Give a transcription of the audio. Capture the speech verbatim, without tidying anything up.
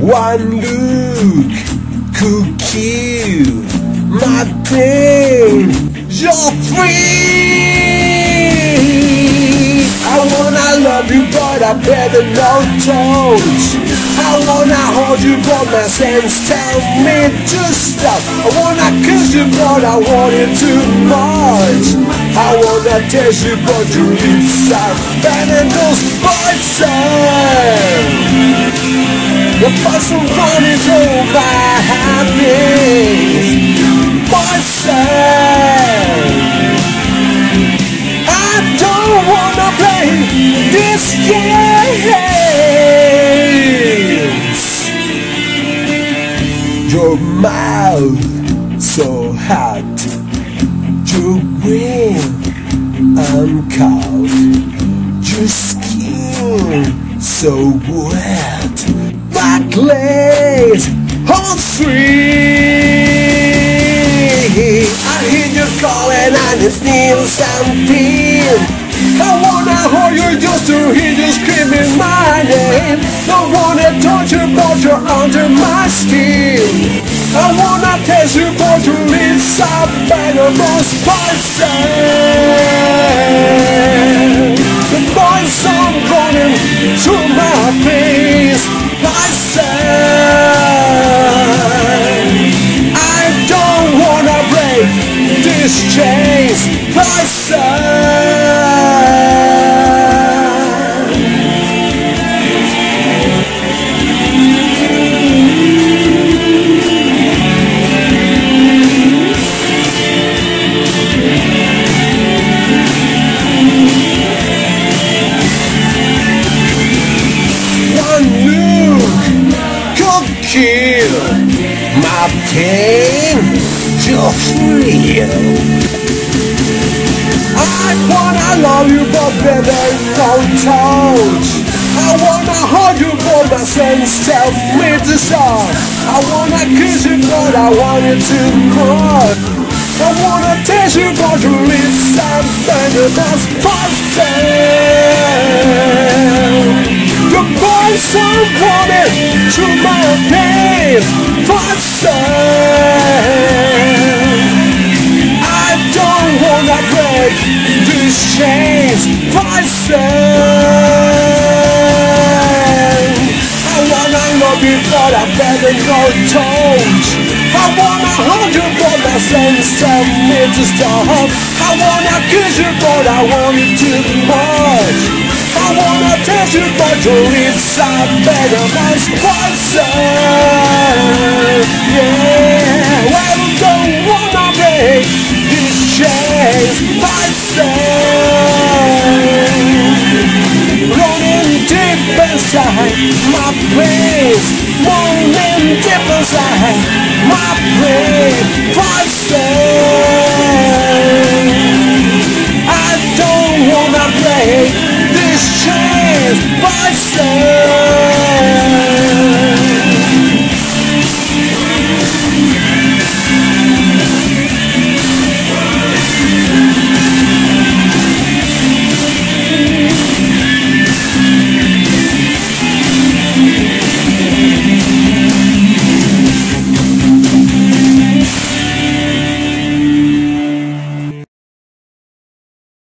One look could kill my pain. You're free. I wanna love you, but I better not touch. I wanna hold you, but my sense tell me to stop. I wanna kiss you, but I want it too much. I wanna taste you, but your lips are burning those poison. The poison running through my happiness. Poison. I don't wanna play this game. Your mouth so hot to win. I'm cold. Your skin so wet. Black lace on sweet. I hear you calling and it's still something. I wanna hold you just to hear you screaming my name. Don't wanna touch you but you're under my skin. I wanna taste you but your lips are venomous poison. The poison running through my face. Poison. I don't wanna break this chains. Poison. Kill my pain, you're free. I wanna love you but better don't touch. I wanna hold you but my sense tell me to stop. I wanna kiss you but I want it too much. I wanna taste you but your lips are venomous poison. The poison running through my veins. Poison. I don't wanna break these chains. Poison. I wanna love you but I better not touch. I wanna hold you but my sense tell me to stop. I wanna kiss you but I want it too much. I wanna taste you but your lips are venomous poison. Yeah, well don't wanna break these chains. Poison. Running deep inside my brain. Running deep inside my brain. Poison.